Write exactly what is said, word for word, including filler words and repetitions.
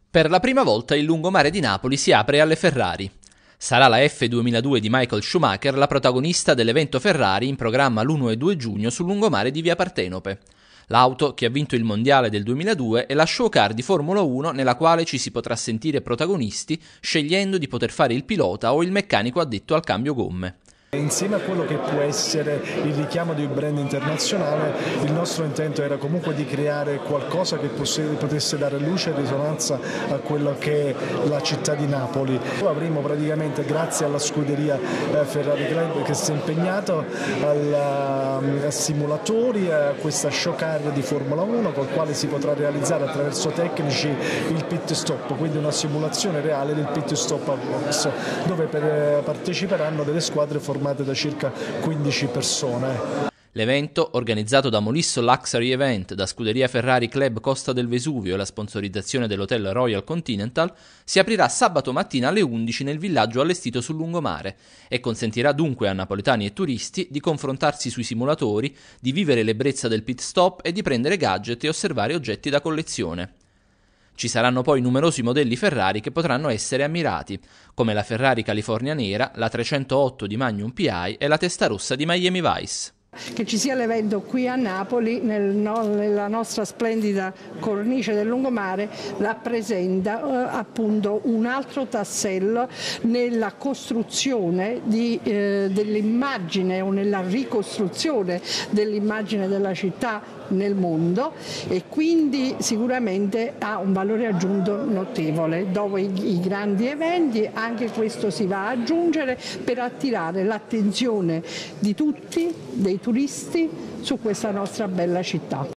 Per la prima volta il lungomare di Napoli si apre alle Ferrari. Sarà la F duemiladue di Michael Schumacher la protagonista dell'evento Ferrari in programma l'primo e due giugno sul lungomare di Via Partenope. L'auto, che ha vinto il mondiale del duemiladue, è la show car di Formula uno nella quale ci si potrà sentire protagonisti scegliendo di poter fare il pilota o il meccanico addetto al cambio gomme. Insieme a quello che può essere il richiamo di un brand internazionale, il nostro intento era comunque di creare qualcosa che potesse dare luce e risonanza a quello che è la città di Napoli. Avremo praticamente, grazie alla scuderia Ferrari Club che si è impegnato a simulatori, a questa show car di Formula uno col quale si potrà realizzare attraverso tecnici il pit stop, quindi una simulazione reale del pit stop a box, dove parteciperanno delle squadre formate da circa quindici persone. L'evento, organizzato da Molisso Luxury Event, da Scuderia Ferrari Club Costa del Vesuvio e la sponsorizzazione dell'hotel Royal Continental, si aprirà sabato mattina alle undici nel villaggio allestito sul lungomare e consentirà dunque a napoletani e turisti di confrontarsi sui simulatori, di vivere l'ebbrezza del pit stop e di prendere gadget e osservare oggetti da collezione. Ci saranno poi numerosi modelli Ferrari che potranno essere ammirati, come la Ferrari California Nera, la trecentootto di Magnum P I e la Testarossa di Miami Vice. Che ci sia l'evento qui a Napoli, nel, no, nella nostra splendida cornice del lungomare, rappresenta eh, appunto un altro tassello nella costruzione di, eh, dell'immagine o nella ricostruzione dell'immagine della città nel mondo, e quindi sicuramente ha un valore aggiunto notevole. Dopo i, i grandi eventi anche questo si va ad aggiungere per attirare l'attenzione di tutti, dei turisti, su questa nostra bella città.